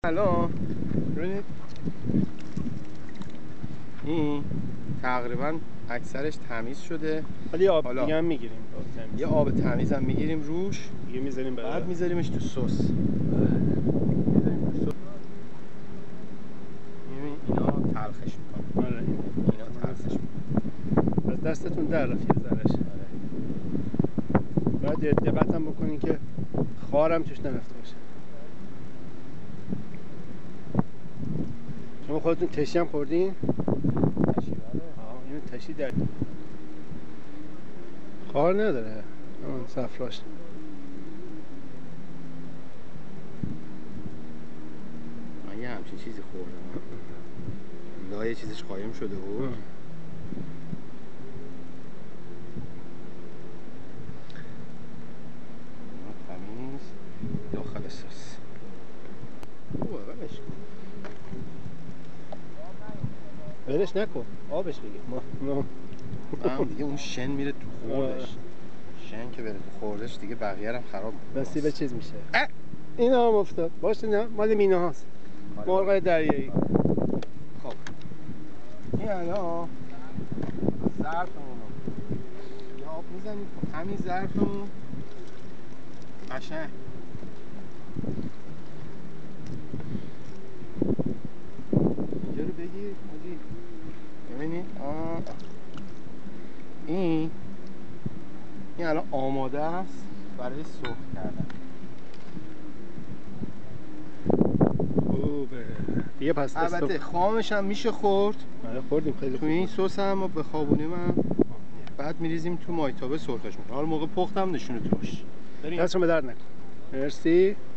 الان ببینید این تقریبا اکثرش تمیز شده، ولی آب دیگه هم میگیریم. یه آب تمیز هم میگیریم روش، دیگه میذاریم بعد میذاریمش تو سس. اینا تلخش میکنه. آره اینا تلخش میکنه. از دستتون در رفت یه ذرهش. باید دقت هم بکنین که خارم توش نرفته باشه. شما خودتون تشی هم خوردین؟ تشی بره. اینو تشی در خار نداره. اون سفراش. من یه همچین چیزی خوردم. لای چیزش قایم شده بود. تمیز داخل سس. اوه ولش کن. ولش نکن. آبش بگیر. هم دیگه اون شن میره تو خوردش. شن که بره تو خوردش دیگه بقیه هم خراب میکنه. نصیب چیز میشه. این هم افتاد. باشه نه مال مینه هاست. مرغای دریایی. خب این الان ظرفمون رو آب میزنیم تو همین ظرفمون قشنگ. اینجا رو بگیر ماجی. ببینید این الان آماده است برای سرخ کردن. خوبه. دیگه پس البته خامش هم میشه خورد. آره خوردیم خیلی تو این سس هم بخوابونیم هم بعد میریزیم تو مایتابه سرخش میکنیم. حالا موقع پختم نشونه تو باش. دستشون به درد نکن. مرسی.